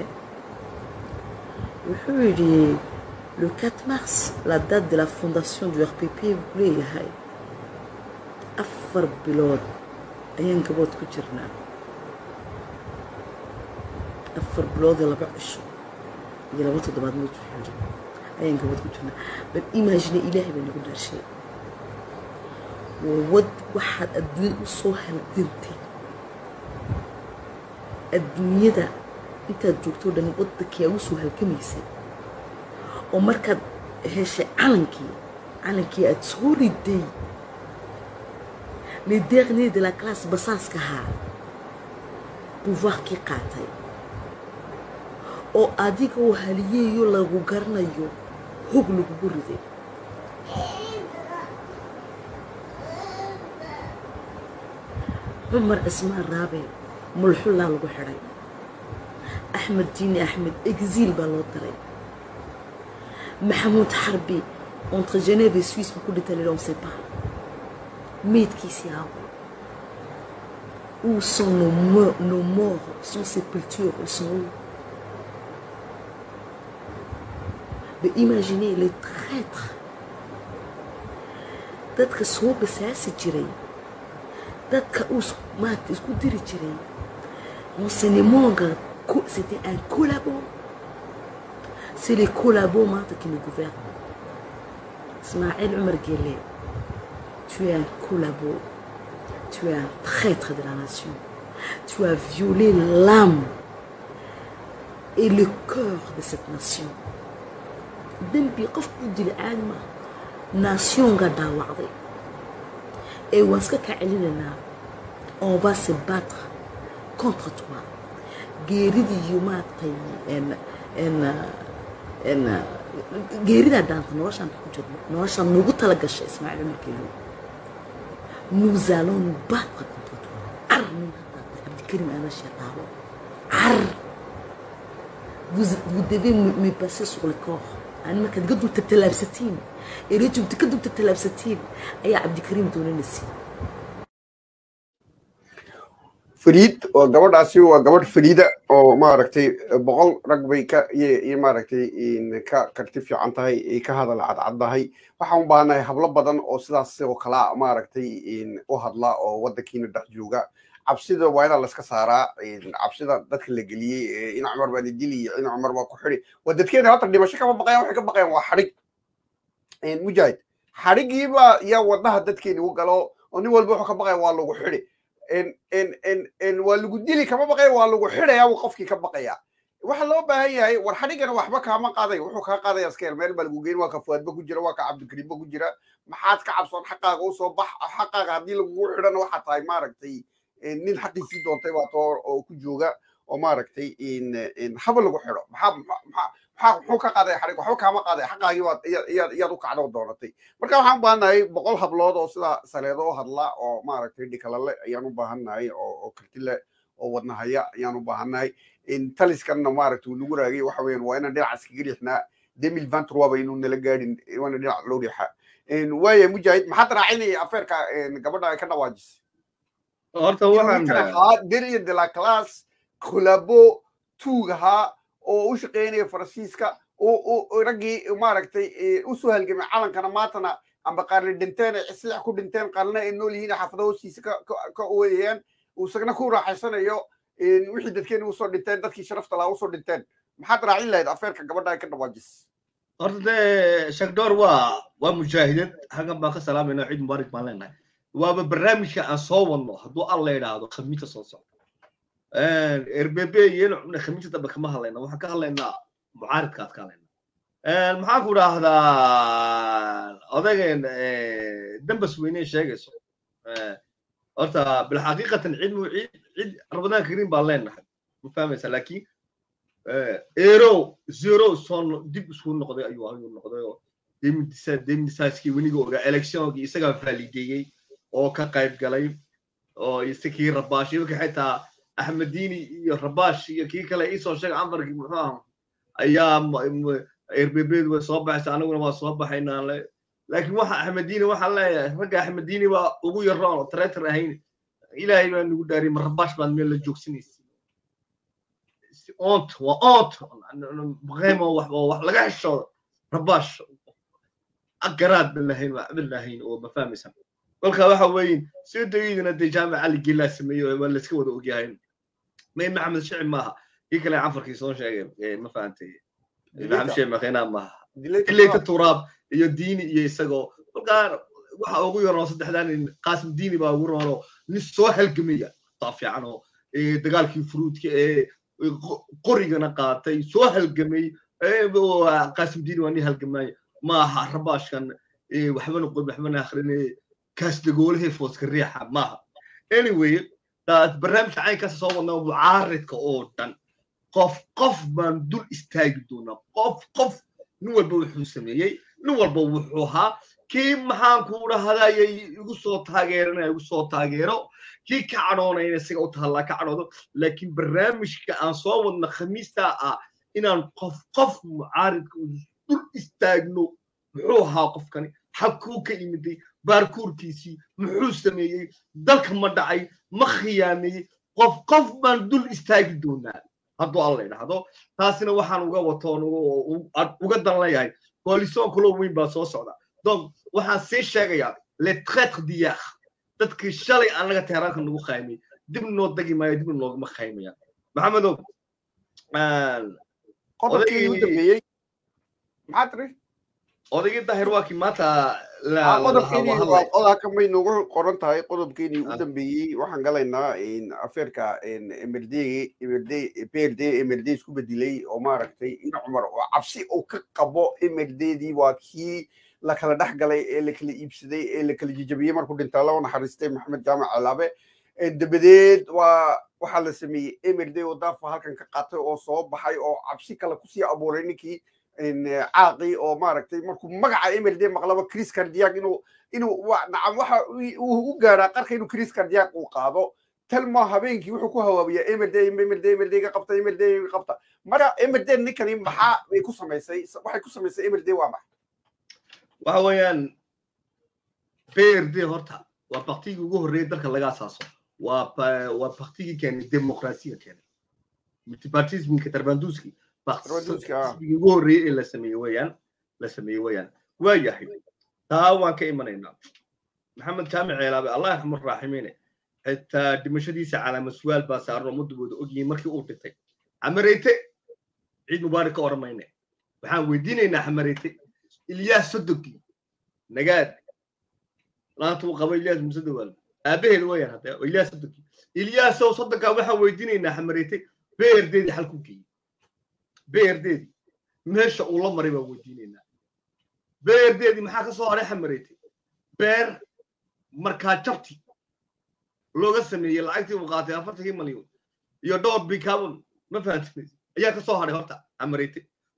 wuxuu yidhi le quatre mars la date de la fondation du R P P buu leeyahay afar bilood ayaan gabood ku jirnaa afar bilood iyo laba cisho iyo laba toddobaad mid wuxuu ayaan gabood ku jirnaa bal imagine ilaahay baa nagu dhashay wad waxaad adduunyada u soo halgantay adduunyada intaad joogto dhan waddankii aad u soo halgamaysay oo markaad heshay calankii calankii aad soo riday les derniers de la classe basaaska ahaa pouvoirkii qaatay oo adiga oo haliyeeyo lagu garanayo hog lagugu riday عمر اسماء الرابع ملحولا لغو حري أحمد جيني أحمد إكزيل بالوطري محمود حربي entre Genève et Suisse beaucoup de télé on sait pas mais qui s'y a où sont nos morts nos morts sont sépultures ils sont où mais imaginez les traîtres peut-être que soit c'est assez tiré dadka us maat isku diri jiray renseignement c'était un collabo c'est les collabos maat qui nous gouvernent Ismaël Omar Guelleh tu es un collabo tu es un traître de la nation tu as violé l'âme et le cœur de cette nation dembi qof ku dil aadma nation ga daawacday et on va se battre contre toi. Guérida yuma tay en en en guérida dans notre champ notre champ nous tala gashay Ismaël Mekelo. Nous allons nous battre contre toi. Arni Abdikarim ana shataro. Ar vous vous devez me passer sur le corps. أنا كنت قدو تتلابستين يريدوا تقدم تتلابستين أي عبد الكريم دون نسي فريد وقبل عسي وقبل فريدة وما ركتي بقول رقبي ك ي ما ركتي إن ك كرتفي عن تهاي كهذا العد عد هاي وحوم بانه حبل بدن أو سلاس وخلاء ما ركتي إن وهذلا أو ودكين الدحجوجا عبسيده وين الله سكسارة إن عبسيده دتك اللي قلي إن عمر بن الدلي إن عمر وكحري ودتكين هاتر دي مشكلة بقية وحكي بقية وحرق إن مجاهد حرق يبا يا وضها دتكين وقالوا أني والبوح كبقية والله وحري إن إن إن إن والله قدلي كم بقية والله وحري يا وقفك كبقية وحلو بهاي هاي والحرق أنا وحبك ما قاضي وحوك قاضي يسكير مال بالجوجين وكفوات بكجرا وك عبد الكريم بكجرا محات كعبصون حقا قوسو بح حقا هذي الوحرة وحط هاي ما ركتي nin xaqiisii doontay waa toor oo ku jooga oo maaragtay in in xabal lagu xiro maxaa muxuu ka qaaday xarig waxba kaama qaaday xaqaagii waad iyaad u kacdo doonatay marka waxaan u baahannahay boqol hablood oo sida saleedo u hadla oo maaragtay dhikalale ayaan u baahannahay oo kartile oo wadnahaya ayaan u baahannahay in taliskanna maaragtay uu nagu raagay waxa weeyaan waa inaan dhinacaas kaga riixnaa demil vantrwaba inuu nala gaadhin waana dhinac loo riixaa waaya mujaahid maxaad raacinaya afeerka gabadha ay ka dhawaajisay horta waxaan ahaa deriya de la class kolabo tuugahaa oo u shaqeynaya faransiiska oo raggii maaragtay u soo halgamay calankana maantana amba qaarna dhinteen ay islaax ku dhinteen qaarna ay nool yihiin xaafada hoostiisa ka ooyayaan isagna ku raaxaysanayo wixii dadkeena usoo dhinteen dadkii sharafta lahaa usoo dhinteen maxaad raacin lahayd afeerka gabadha ay ka dhawaajis horta dee shakdoor waa waa mujaahidad halkan baan ka salaamayna ciid mubaarak baan leenahay waaba barnaamijka aan soo wadno hadduu alla yidhaahdo khamiista soo socdo r b b iyana cubna khamiista dambe kama hadlayna waxaan ka hadlaynaa mucaaridkaas ka hadlayna maxaan ku idhaahdaa odageen dambas weyne sheegayso horta bilxaqiiqatan cid mu cid cid ramadaan kariim baan leenahay ma fahmaysa laakiin eero zero son dib isku noqday ayuu ayuu noqday oo demidisa demidisaaskii weniga ogaa electionkii isagaa valideeyey oo ka qayb galay oo isakii rabaash iyo xitaa axmed diini iyo rabaash iyo kii kale isoo sheegay amarkii muxuu ahaa ayaa r b b way soo baxaysa anaguna waa soo baxaynaa laakiin waxa axmed diini waxaan leeyahay ragga axmed diini baa ugu yaroon oo traitor ahayn ilaahay baa nagu dhaariyay ma rabaash baad meel la joogsanaysa ont waa ont baqaymo wax wax laga heshoodo rabaash agaraad billahayn waa billahayn oo ma fahmaysan kolka waxa weeyeen soo dayidina de jaamac ali gila sameeyo waa la iska wada ogyahay may maxamed shicib maaha kii kale cafarkii soo sheegay ma fahantay maxamed shicib maqina maaha dilayta turaab iyo diini iyo isagoo kolka waxa ugu yaroo saddexdan qaasim diini baa ugu rooro nin soo halgamaya taafiican oo dagaalkii furuudka ee qorigana qaatay soo halgamay qaasim diini waa nin halgamay maaha rabaashkan waxbana qoy waxbana akhrinay kaas dagoolahay fooska riixa maaha anyway taas barnaamijka caynkaas soo wadnaa mucaaridka oo dhan qof qof baan dul istaagi doonaa qof qof nin walba wuxuu sameeyey nin walba wuxuu ahaa kii maxaan ku dhahdaayay igu soo taageeranaya igu soo taageero kii ka cadhoonayna isaga u tahallaa ka cadhoodo laakiin barnaamijka aan soo wadna khamiista ah inaan qof qof mucaaridka dul istaagno muxuu ahaa qofkani xabkuu ka imiday baarkuurkiisii muxuu sameeyey dalka ma dhacay ma khiyaameeyey qof qof baan dul istaagi doonaa hadduu alla idhaahdo taasina waxaan uga watoon uga dan leeyahay koalisoon kaloo weyn baa soo socda donc waxaan sii sheegayaa le traître d'hier dadkii shalay annaga teeraanka nagu qaymay dib noo dagi maayo dib noogama qaymaya maxamedow qodobkii u dambeeyey maxaa tiri odaygii daahir waa kii maanta qodobka may noogu qoran tahay qodobkeenii u dambeeyey waxaan galaynaa afeerka emerde emerde emerde isku bedelay oo maaragtay in cumar oo cabsi uu ka qabo emerdedii waa kii la kala dhex galay ee la kala iibsaday ee la kala jijabiyey markuu dhintaa loo naxariistay maxamed jaamac alaabe dabadeed waa waxaa la sameeyey emerde oo daafa halkan ka qaatay oo soo baxay oo cabsi kale kusii abuuray ninkii caaqi oo maaragtay markuu magaca emerde maqlaba chris cardiac inuu inuu nacam waxa uu u gaaraa qarka inuu chris cardiac uu qaado talma habeenkii wuxuu ku hawaabiyaa emerde emerde emerde ga qabta emerde ga qabta mara emerde ninkani maxaa ay ku samaysay waxay ku samaysay emerde waa maxay waxa weeyaan p r d horta waa partigii ugu horreeyay dalka laga asaaso waa waa partigii keenay dimuqraasiya keenay multipartismka tarbanduski partigii ugu horreeyay ee la sameeyey weeyaan la sameeyey weeyaan waa yahay taa waan ka imanaynaa maxamed jaamic ceelaabe allah yarxamur raaximiine xitaa dhimashadiisa calaamad su'aal baa saaran ummadooda ogyihiin markii uu dhintay xamareyte ciid mubaarak ka oran mayne waxaan weydiinaynaa xamareyte ilyaas sodonkii nagaad laanta uu qabo ilyaas musadawal aabaheed weeyaan hadda ilyaas sodonkii ilyaasow sodonkaa waxaan weydiinaynaa xamareyte beerdeedii xalku geeyey beerdeedii meesha uu la maray baan weydiinaynaa beerdeedii maxaa ka soo haray xamareyte beer markaa jabti looga sameeyey lacagtii uu qaatay afartankii malyan iyo dhowr bikabon ma fahantamaysa ayaa ka soo haray horta xamareyte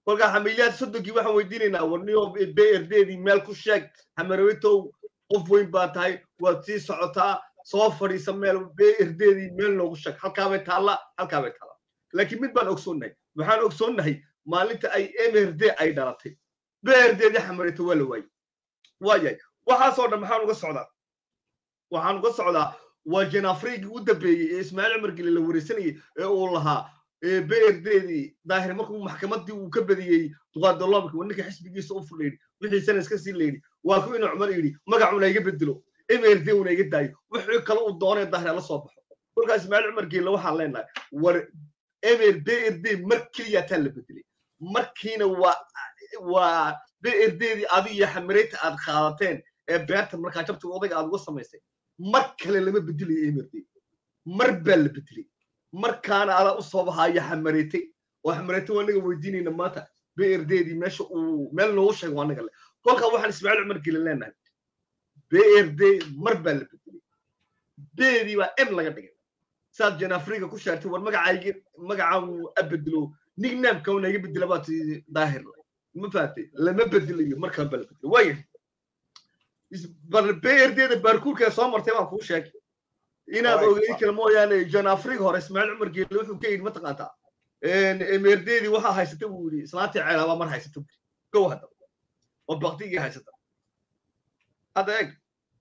kolka xamiyaad sodonkii waxaan weydiinaynaa warniyo B R D di meel ku sheeg xamarawitow qof weyn baa tahay waad sii socotaa soo fadhiisa meel B R D di meel loogu sheeg halkaa bay taalla halkaa bay taalla laakiin mid baan ogsoonnahay waxaan ogsoonnahay maalinta ay M R D ay dhalatay B R D di xamarito waa la waayey waayay waxaasoo dhan maxaan uga socdaa waxaan uga socdaa waa janafriigii u dambeeyey ee ismaaciil cumar geli la wareysanayay ee uu lahaa B R D di daahir markuu maxkamaddii uu ka badiyey duqaadoloomka ninka xisbigiisa u fudhayay wixii sana iska sii leeyay waa ku inuu cumar yidhi magacuna iga bedelo M R D una iga daayo wixii kale uu doonay daahir la soo baxo kolka ismaaciil cumar geli waxaan leenahay war M R D mar kaliya taa la bedelay markiina waa waa B R D di adiga iyo xamareeta aad qaadateen ee beerta markaa jabta odayga aad uga samaysay mar kale lama bedelayo M R D mar baa la bedelay markaana ala u soo baxaya xamareetay oo xamareetay waa naga weydiinayna maanta B R D di meesha uu meel loogu sheego waa naga le kolka waxaan ismaaciil cumar geli leenahay B R D mar baa la bedelay beedi waa M laga dhigay saad janafriga ku sheegtay war magacayga magacaagu abedelo nickname-ka una iga bedela baa tii daahir ma fahatay lama bedelayo markaa baa la bedelay waaya bal B R D da baarkuurka soo martay baan kuu sheegay inaad ogeyn kala mooyaane janafrig hore ismaaciil cumar geeli wuxuu ka yidhi mataqaantaa M R D di waxaa haysata buu yidhi islaantii ceelaabaa mar haysata buu gow hadda oo baktigii haysata hadda eeg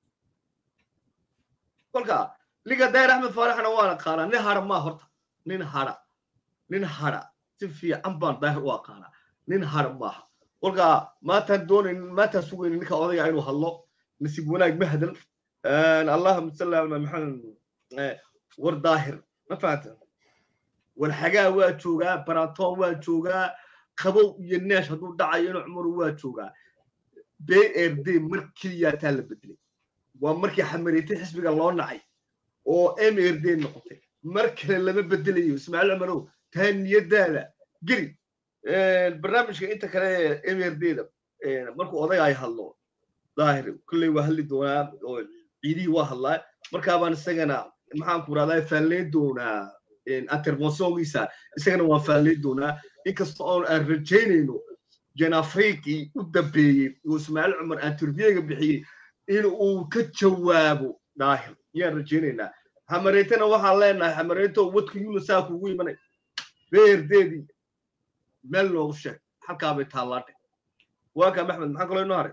kolka liga daahir axmed faaraxna waan aqaanaa nin hara maa horta nin hara nin hara si fiican baan daahir u aqaanaa nin hara maaha kolka maataan doonayn maataan sugayn ninka odayga inuu hadlo nasiib wanaag ma hadal allahuma salli ala maxamed war daahir ma fahanta war xagaa waa joogaa baraatoon waa joogaa qabow iyo neesh hadduu dhacayo inuu cumaru waa joogaa B R D mar keliya taa la bedelay waa markii xamareetay xisbiga loo nacay oo M R D noqotay mar kale lama bedelayo ismaaciil cumarow taa niyadaada geli barnaamijka inta kale M R D da markuu odayga ay hadlo daahir kulley waa hadli doonaa oo ciidihii waa hadlaa markaa baan isagana maxaan ku rahdaa faalleyn doonaa interventiongiisa isagana waan faalleyn doonaa inkasta oon aan rajaynayno janafriigii u dambeeyey oo ismaaciil cumar interviewga bixiyey in uu ka jawaabo daahir yaan rajaynaynaa xamareetana waxaan leenahay xamareeto wadka yunusaa kugu imanay B R D di meel loogu sheeg halkaa bay taallaadhe waa kaa maxmed maxaa kaloo inoo haray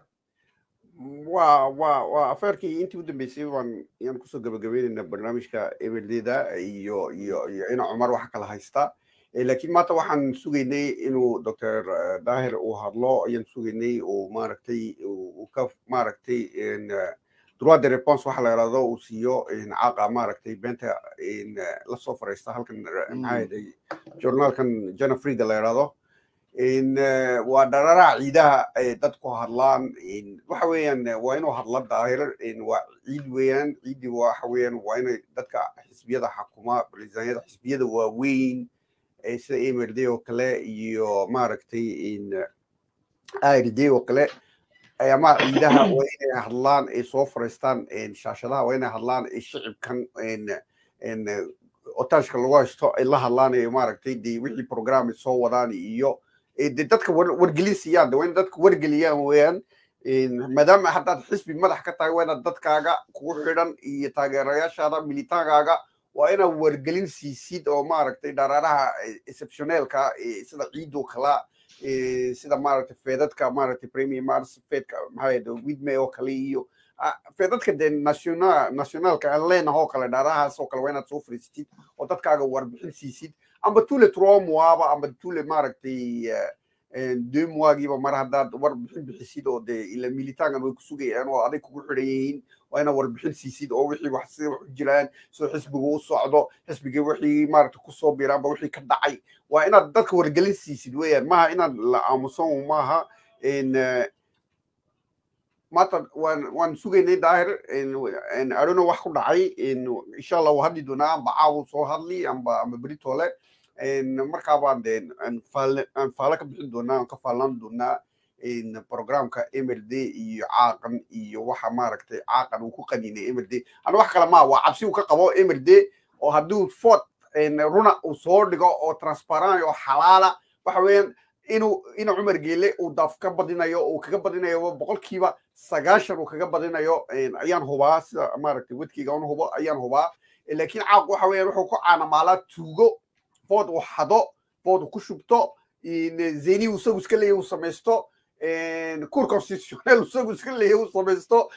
waa waa waa afaarkii intii u dambeysay waan yaan kusoo gabagabaynaynaa barnaamijka M R D da iyo iyo iyo ina cumar waxa kala haysta laakiin maanta waxaan sugaynay inuu doctor daahir uu hadlo ayaan sugaynay uu maaragtay uu ka maaragtay droit de réponse waxa la yiraahdo uu siiyo caaqa maaragtay beenta la soo fariista halkan maxay journalkan janafriga la yiraahdo in waa dharara ciidaha ay dadku hadlaan in waxa weeyaan waa inuu hadla daahir in waa ciid weeyaan ciidi waxa weeyaan waa inay dadka xisbiyada xukuma presidentiyada xisbiyada waaweyn ee sida M R D oo kale iyo maaragtay in I R D oo kale ayaa ma ciidaha waa inay hadlaan ay soo fariistaan in shaashadaha waa inay hadlaan ay shicibkan in in otaashka lagu haysto ay la hadlaan ay maaragtay di wixii program soo wadaan iyo dadka wargelin siiyaan waa in dadka wargeliyaan weeyaan maadaama haddaad xisbi madax ka tahay waa inaad dadkaaga kugu xidhan iyo taageerayaashaada militaankaaga waa inaad wargelin siisid oo maaragtay dharaaraha exceptionalka sida ciidoo kala sida maaragtay feedadka maaragtay premier mars feedka maxaa widmay oo kale iyo feedadka de national nationalka aan leenahay oo kale dharaarahaas oo kale waa inaad soo fariisatid oo dadkaaga warbixin siisid amba tule trois mois ba amba tule maaragtay deux mois giba mar haddaad warbixin bixisid oo de ila militaankan way ku sugayaan oo aday kugu xidhan yihiin waa inaad warbixin siisid oo wixii wax sida wax jiraan soo xisbigu u socdo xisbigii wixii maaragtay kusoo biira amba wixii ka dhacay waa inaad dadka wargelin siisid weeyaan maaha inaad la aamusan maaha in maanta waan waan sugaynay daahir in aruna wax ku dhacay in insha allah waa hadli doonaa amba caawu soo hadli amba amba beritole markaa baan de aan faalo ka bixin doonaa aan ka faalan doonaa in programka M R D iyo caaqan iyo waxa maaragtay caaqan uu ku qaninay M R D ana wax kale ma waa cabsi uu ka qabo M R D oo hadduu fort runa uu soo dhigo oo transparent oo xalaala waxa weeyaan inuu inuu cumar geele uu daaf ka badinayo uu kaga badinayo boqolkiiba sagaashan uu kaga badinayo ayaan hubaa sida maaragtay wadkiga uu hubo ayaan hubaa laakiin caaq waxa weeyaan wuxuu ku caanamaalaa tuugo food uu xado food uu ku shubto zeyni uu isagu iska leeyahay uu samaysto cour constitutionnel isagu iska leeyahay uu samaysto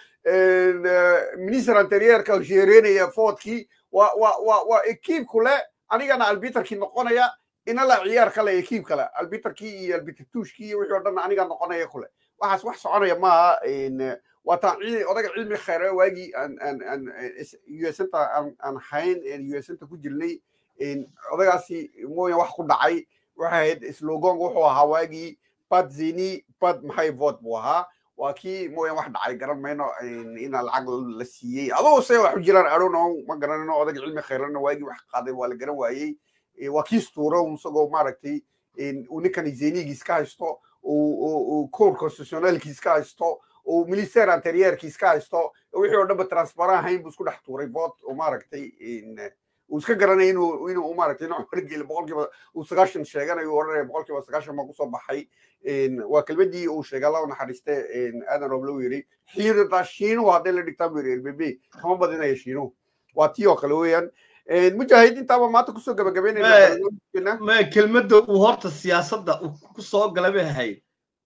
minister anterierka uu sheereynaya foodkii waa waa waa waa ekiib kule anigana albitarkii noqonaya ina la ciyaar kale ekiib kale albitarkii iyo albitatuushkii iyo wixii oo dhan aniga noqonaya kule waxaas wax soconaya maaha waa taan odaga cilmi khayre waagii aan aan aan usnta aan aan hayn usnta ku jirnay odagaasi mooya wax ku dhacay waxay ahayd slogan wuxuu ahaa waagii bad zini bad maxay vote buu ahaa waa kii mooya wax dhacay garan mayno ina lacag la siiyey adoo se wax u jiraan arono ma garanayno odaga cilmi khayrena waagii wax qaaday waa la garan waayey waa kii stuuro isagoo maaragtay uu ninkani zenigiis ka haysto uu cour constitutionnelkiis ka haysto uu minister anterierkiis ka haysto wixii oo dhanba transparent ahayn buu isku dhex tuuray vote oo maaragtay uu iska garanay inuu inuu maaragtay inuu wargeli boqolkiiba uu sagaashan sheeganayo oranaya boqolkiiba sagaashan ma kusoo baxay waa kelmadii uu sheegay allah naxariiste aadan roob loo yiri xiirada shiinuhu haddii la dhigtaa buu yiri bb kama badinaya shiinuhu waa tii oo kale weeyaan mujaahidiin taaba maanta kusoo gabagabeynayna ma kelmadda uu horta siyaasadda uu ku soo galay bay ahayd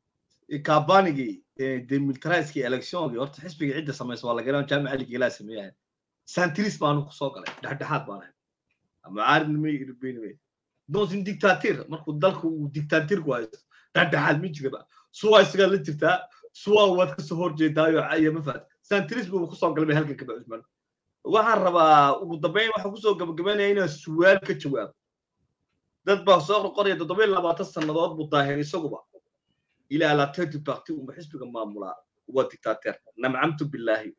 kabanigi demilitariski electionki horta xisbiga cidda samaysa waa la garanaa jaamica ligiilaa sameeyahay santiris baanu ku soo galay dhexdhexaad baan ahay ama caaridnimo iyo irbeynime donsin dictator markuu dalku uu dictatorku haysto dhexdhexaad ma jiraba suwaa isagaa la jirtaa suwaa waad kasoo horjeedaayo caya ma fahat santiris buu ku soo galay bay halkan kaba cusmaan waxaan rabaa ugu dambeyn waxaa kusoo gabagabeynaya inaan su'aal ka jawaabo dad baa soo qorqoraya toddoba iyo labaatan sannadood buu daahir isaguba ilaa la thirty party uma xisbiga maamulaa waa dictator namcamtu billaahi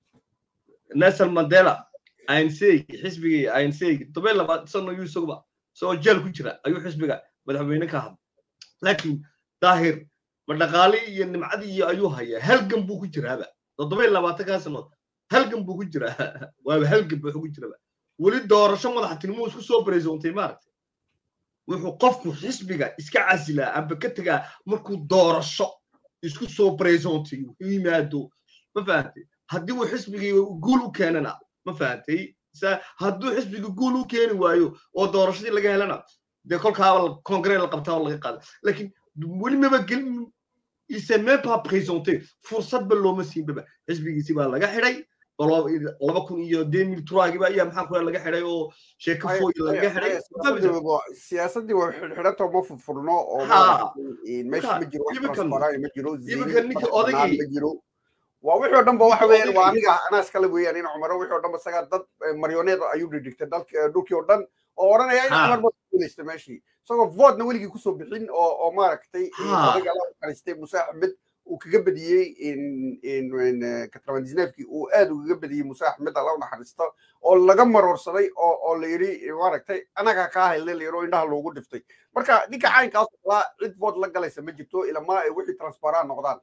Nelson Mandela ANC xisbigii ANC toddoba iyo labaatan sano ayuu isaguba soo jeel ku jira ayuu xisbiga madaxweyne ka hadlay laakiin daahir ma dhaqaale iyo nimcadii iyo ayuu hayaa halgan buu ku jiraaba toddoba iyo labaatan ka sannadood halgan buu ku jiraa waa halgan buu ku jiraa wali doorasho madaxtinimo isku soo bareysoontay maaragtay wuxuu qofku xisbiga iska casilaa amba ka tagaa markuu doorasho isku soo bareysontay yimaado ma fahamtay haddii uu xisbigii guul u keenana ma fahamtay hadduu xisbiga guul u keeni waayo oo doorashadii laga helana dee kolkaaba kongre la qabtaa oo laga qaada laakiin weli maba gelin il s'est même pas présenté fursad ba looma siin baba xisbigiisi baa laga xidhay laba kun iyo deux mille trois giba ayaa maxaa kula laga xidhay oo sheeko fooy laga xidhay siyaasadii waa xidhanta ma furfurno oo meesha ma jiro transparent ma jiro ninka odagii ma jiro waa wixii oo dhan ba waxa weeyaan waa aniga ana iskala weeyaan in cumaro wixii oo dhan ba saga dad marioneed ayuu dhigtay dalka dhulkii oo dhan oo oranaya in cumar ba guuleystay meeshii isagoo vote-na weligii kusoo bixin oo oo maaragtay odaga la xariistay Musa Axmed uu kaga badiyay in in katramandisneefkii uu aad uga badiyay Musa Axmed Allah naxariisto oo laga marorsaday oo oo la yiri maaragtay anaga ka helay la yiro indhaha loogu dhiftay marka ninka caynkaas la cid vote la galaysa ma jirto ila ma ay wixii transparent noqdaan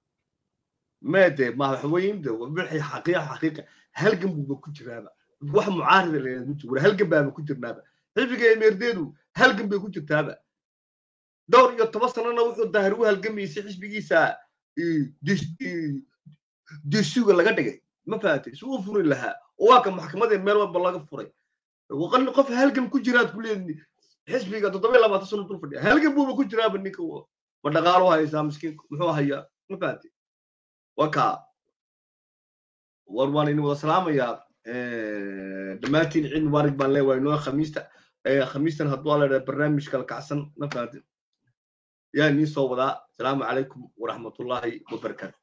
ماده ما حوين ده وبحي حقيقه حقيقه هل جنبه ku jiraaba wax mucaarida leeyahay ku jira hal ganbaaba ku jirnaaba xilbiga emerdeedu hal ganbay ku jirtaaba dhowr iyo toban sanana wuxuu daahir u halgamayay xisbigiisa disuga laga dhigay ma faatay soo furi lahaa oo waa ka maxkamadda meel walba laga furay waqan qof hal gan ku jiraad ku leeyahay xisbiga toddoba iyo labaatan sano dul fadhiya hal ganbuba ku jiraaba ninka ma dhaqaalo haysa miskiin muxuu hayaa ma faatay وكا وروان إنه وسلام يا دماتين عيد مبارك بالله وإنه خميسة خميسة هطول على برنامج كالكعسن نفاد يعني صوبة السلام عليكم ورحمة الله وبركاته.